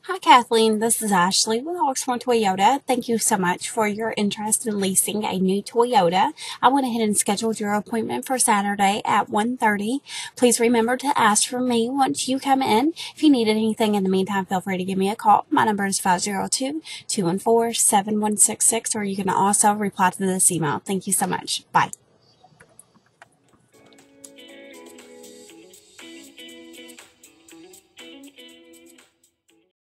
Hi, Kathleen. This is Ashley with Oxmoor Toyota. Thank you so much for your interest in leasing a new Toyota. I went ahead and scheduled your appointment for Saturday at 1:30. Please remember to ask for me once you come in. If you need anything in the meantime, feel free to give me a call. My number is 502-214-7166, or you can also reply to this email. Thank you so much. Bye.